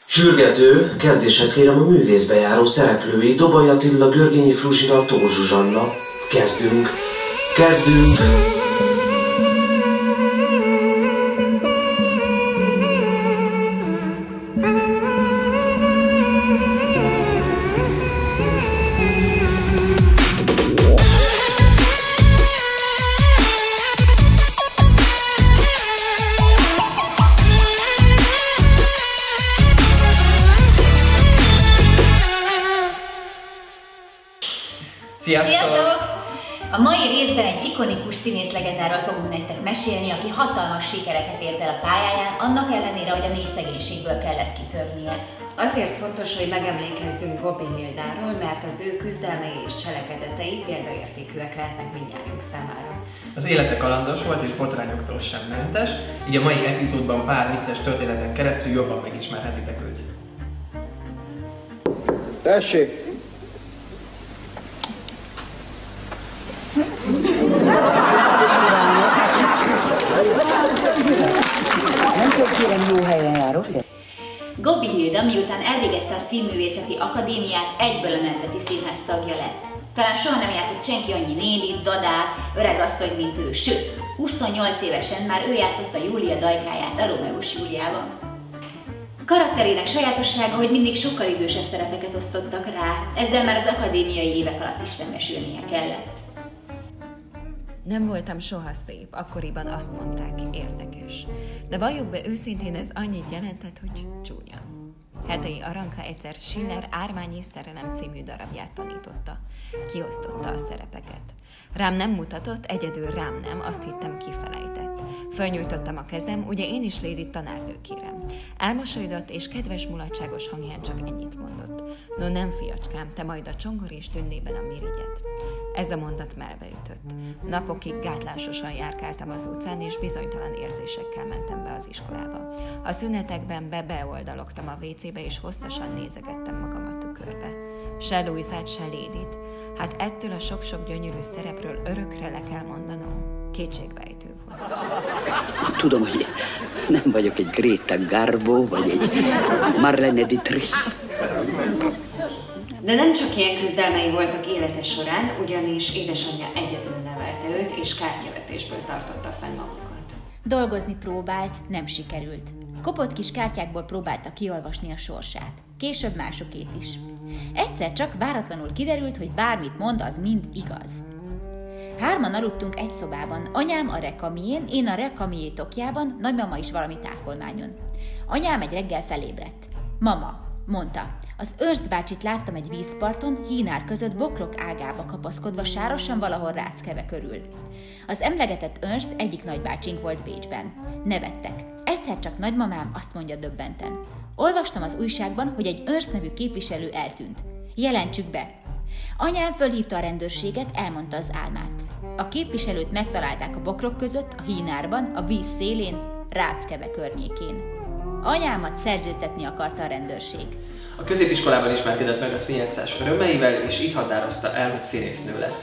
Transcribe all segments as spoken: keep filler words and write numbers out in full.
Sürgető, kezdéshez kérem a művészbe járó szereplői, Dobai Attila, Görgényi Fruzsina, Tóth Zsuzsanna. Kezdünk! Kezdünk! Sziasztok! Sziasztok! A mai részben egy ikonikus színészlegendáról fogunk nektek mesélni, aki hatalmas sikereket ért el a pályáján, annak ellenére, hogy a mély szegénységből kellett kitörnie. Azért fontos, hogy megemlékezzünk Gobi Hildáról, mert az ő küzdelmei és cselekedetei példaértékűek lehetnek mindnyájunk számára. Az élete kalandos volt és botrányoktól sem mentes, így a mai epizódban pár vicces történeten keresztül jobban megismerhetitek őt. Tessék! Nem csak kérem, jó helyen járok, de... Gobi Hilda miután elvégezte a Színművészeti Akadémiát, egyből a Nemzeti Színház tagja lett. Talán soha nem játszott senki annyi nénit, dadát, öregasszony, mint ő, sőt, huszonnyolc évesen már ő játszotta Júlia Dajkáját a Rómeós Júliában. Karakterének sajátossága, hogy mindig sokkal idősebb szerepeket osztottak rá, ezzel már az akadémiai évek alatt is szembesülnie kellett. Nem voltam soha szép, akkoriban azt mondták, érdekes. De valljuk be őszintén, ez annyit jelentett, hogy csúnya. Hetei Aranka egyszer Schiller Ármány és szerelem című darabját tanította. Kiosztotta a szerepeket. Rám nem mutatott, egyedül rám nem, azt hittem kifelejtett. Fölnyújtottam a kezem, ugye én is Lédit tanárnő kérem. Elmosolydott és kedves mulatságos hangján csak ennyit mondott. No nem, fiacskám, te majd a csongor és tündében a mirigyet. Ez a mondat melbeütött. Napokig gátlásosan járkáltam az utcán, és bizonytalan érzésekkel mentem be az iskolába. A szünetekben be-beoldalogtam a vécébe, és hosszasan nézegettem magam a tükörbe. Se Luizát, se Lédit. Hát ettől a sok-sok gyönyörű szerepről örökre le kell mondanom. Kétségbejtő volt. Tudom, hogy nem vagyok egy Greta Garbo, vagy egy Marlene Dietrich. De nem csak ilyen küzdelmei voltak élete során, ugyanis édesanyja egyedül nevelte őt, és kártyavetésből tartotta fenn magukat. Dolgozni próbált, nem sikerült. Kopott kis kártyákból próbálta kiolvasni a sorsát. Később másokét is. Egyszer csak váratlanul kiderült, hogy bármit mond, az mind igaz. Hárman aludtunk egy szobában, anyám a rekamién, én a rekamié tokjában, nagymama is valami tákolmányon. Anyám egy reggel felébredt. Mama, mondta, az Ernst bácsit láttam egy vízparton, hínár között bokrok ágába kapaszkodva sárosan valahol Ráckeve körül. Az emlegetett Ernst egyik nagybácsink volt Bécsben. Nevettek. Egyszer csak nagymamám azt mondja döbbenten. Olvastam az újságban, hogy egy Ernst nevű képviselő eltűnt. Jelentsük be! Anyám fölhívta a rendőrséget, elmondta az álmát. A képviselőt megtalálták a bokrok között, a hínárban, a víz szélén, Ráckeve környékén. Anyámat szerződtetni akarta a rendőrség. A középiskolában ismerkedett meg a színjátszás örömeivel, és itt határozta el, hogy színésznő lesz.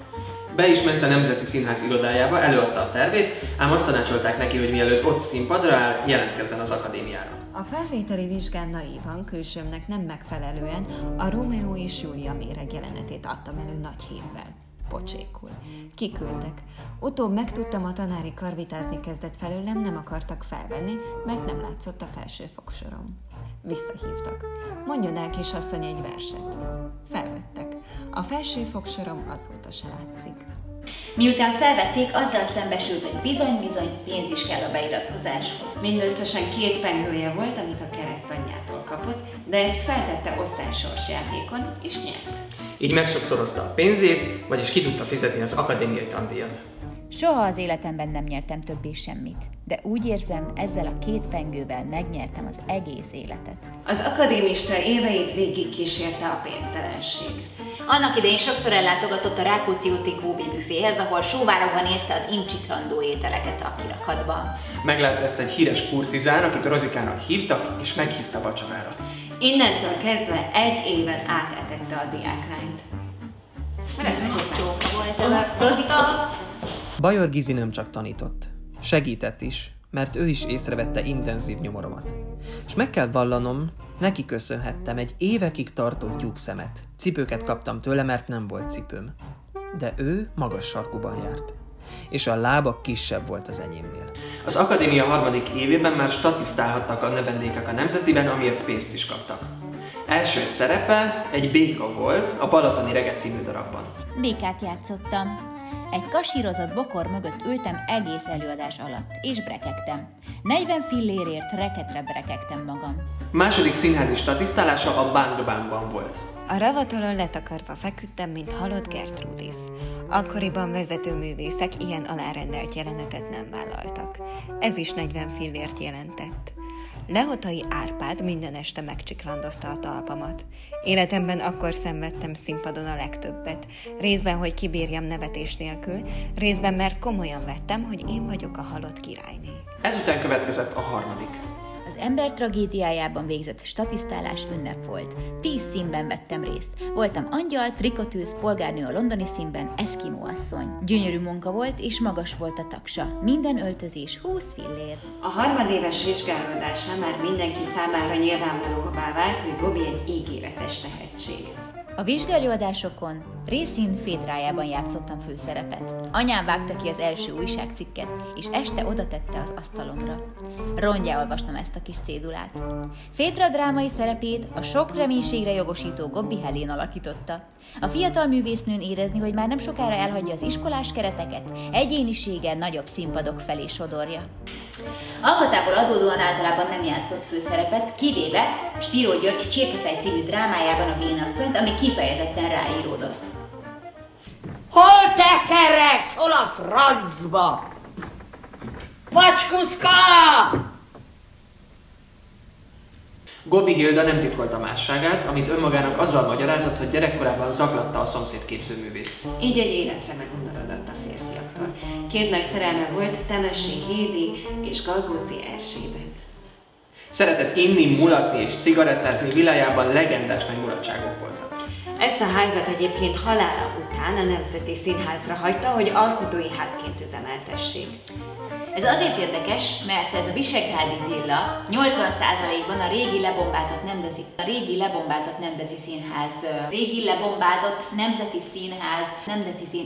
Be is ment a Nemzeti Színház irodájába, előadta a tervét, ám azt tanácsolták neki, hogy mielőtt ott színpadra áll, jelentkezzen az akadémiára. A felvételi vizsgán naívan, külsőmnek nem megfelelően a Rómeó és Júlia méreg jelenetét adtam elő nagy hívvel. Pocsékul. Kiküldtek. Utóbb megtudtam, a tanári karvitázni kezdett felőlem, nem akartak felvenni, mert nem látszott a felső fogsorom. Visszahívtak. Mondjon el, kisasszony, egy verset. Felvettek. A felső fogsorom azóta se látszik. Miután felvették, azzal szembesült, hogy bizony-bizony pénz is kell a beiratkozáshoz. Mindösszesen két pengője volt, amit a keresztanyjától kapott, de ezt feltette osztálysos játékon, és nyert. Így megsokszorozta a pénzét, vagyis ki tudta fizetni az akadémiai tandíjat. Soha az életemben nem nyertem többé semmit, de úgy érzem, ezzel a két pengővel megnyertem az egész életet. Az akadémista éveit végig kísérte a pénztelenség. Annak idején sokszor ellátogatott a Rákóczi úti Góbi büféhez, ahol sóvárogva nézte az incsiklandó ételeket a kirakatban. Meglátta ezt egy híres kurtizán, akit Rozikának hívtak, és meghívta vacsorára. Innentől kezdve egy éven átetette a diáklányt. Csóka volt ez a Rozika! Bajor Gizi nem csak tanított, segített is, mert ő is észrevette intenzív nyomoromat. És meg kell vallanom, Neki köszönhettem egy évekig tartó tyúkszemet. Cipőket kaptam tőle, mert nem volt cipőm. De ő magas sarkuban járt, és a lába kisebb volt az enyémnél. Az akadémia harmadik évében már statisztálhattak a növendékek a Nemzetiben, amiért pénzt is kaptak. Első szerepe egy béka volt a Balatoni Rege című darabban. Békát játszottam. Egy kasírozott bokor mögött ültem egész előadás alatt, és brekegtem. negyven fillérért reketre brekegtem magam. Második színházi statisztálása a Bang Bangban volt. A ravatalon letakarva feküdtem, mint halott Gertrudis. Akkoriban vezető művészek ilyen alárendelt jelenetet nem vállaltak. Ez is negyven fillért jelentett. Lehotai Árpád minden este megcsiklandozta a talpamat. Életemben akkor szenvedtem színpadon a legtöbbet. Részben, hogy kibírjam nevetés nélkül, részben, mert komolyan vettem, hogy én vagyok a halott királyné. Ezután következett a harmadik. Az ember tragédiájában végzett statisztálás ünnep volt. Tíz színben vettem részt. Voltam angyal, trikotűz, polgárnő a londoni színben, eszkimó asszony. Gyönyörű munka volt, és magas volt a taksa. Minden öltözés húsz fillér. A harmadéves vizsgálódásán már mindenki számára nyilvánvalóvá vált, hogy Gobi egy ígéretes tehetség. A vizsgálódásokon Részin Fédrájában játszottam főszerepet. Anyám vágta ki az első újságcikket, és este oda tette az asztalomra. Rongyá olvastam ezt a kis cédulát. Fédra drámai szerepét a sok reménységre jogosító Gobbi Helén alakította. A fiatal művésznőn érezni, hogy már nem sokára elhagyja az iskolás kereteket, egyénisége nagyobb színpadok felé sodorja. Alkatából adódóan általában nem játszott főszerepet, kivéve Spiró György Csirkefej című drámájában a vénasszonyt, ami kifejezetten ráíródott. Hol tekeredsz? Hol a francba? Macskuszka! Gobbi Hilda nem titkolta másságát, amit önmagának azzal magyarázott, hogy gyerekkorában zaklatta a szomszéd képzőművész. Így egy életre megundorodott a férfiaktól. Két nagy szerelme volt, Temessé Hédi és Galgóci Erzsébet. Szeretett inni, mulatni és cigarettázni, világában legendás nagy mulatságok voltak. Ezt a házat egyébként halála után a Nemzeti Színházra hagyta, hogy alkotói házként üzemeltessék. Ez azért érdekes, mert ez a visegrádi villa nyolcvan százalékban a régi lebombázott nemzeti, a régi lebombázott nemzeti színház, régi lebombázott nemzeti színház, nemzeti szín...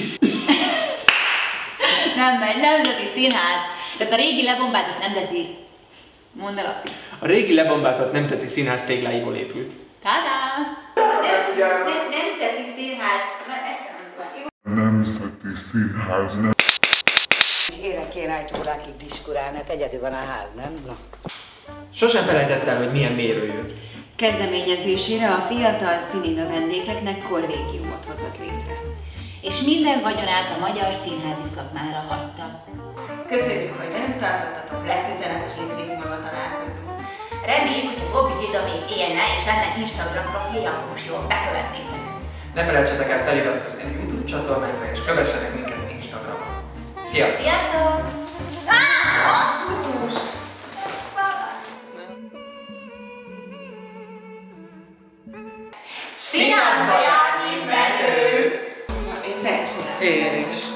Nem megy, nemzeti színház. Tehát a régi lebombázott nemzeti... Mondd el. A régi lebombázott nemzeti színház tégláiból épült. Tadá! Nemzeti színház... Nemzeti színház... És érek kéne egy órákig diskurálni, hát egyedül van a ház, nem? Na. Sosem felejtett el, hogy milyen méről jött. Kezdeményezésére a fiatal színi növendékeknek kollégiumot hozott létre. És minden vagyonát a magyar színházi szakmára hagyta. Köszönjük, hogy velünk tartottatok, legközelebb két hét múlva találkozunk. Reméljük, hogy a Gobbi Hilda még élne, és lenne Instagram profilja, akkor most jól bekövetnétek. Ne felejtsetek el feliratkozni a YouTube csatornánkra, és kövessenek minket Instagramon. Sziasztok! Sziasztok! Színházba jár minden ő! Én teljesen Én is.